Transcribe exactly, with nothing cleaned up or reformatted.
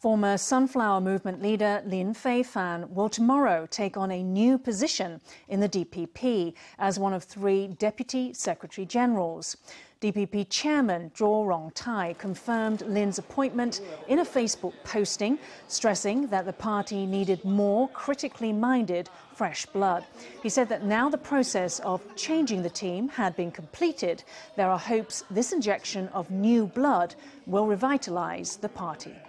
Former Sunflower Movement leader Lin Fei-fan will tomorrow take on a new position in the D P P as one of three Deputy Secretary-Generals. D P P Chairman Zhou Rongtai confirmed Lin's appointment in a Facebook posting, stressing that the party needed more critically minded, fresh blood. He said that now the process of changing the team had been completed, there are hopes this injection of new blood will revitalise the party.